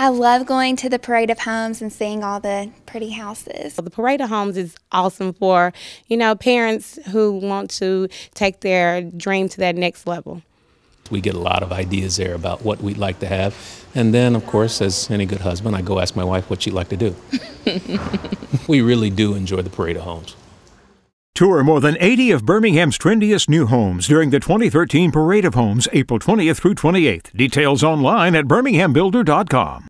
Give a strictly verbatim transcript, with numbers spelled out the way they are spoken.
I love going to the Parade of Homes and seeing all the pretty houses. The Parade of Homes is awesome for, you know, parents who want to take their dream to that next level. We get a lot of ideas there about what we'd like to have. And then, of course, as any good husband, I go ask my wife what she'd like to do. We really do enjoy the Parade of Homes. Tour more than eighty of Birmingham's trendiest new homes during the twenty thirteen Parade of Homes, April twentieth through twenty-eighth. Details online at birmingham builder dot com.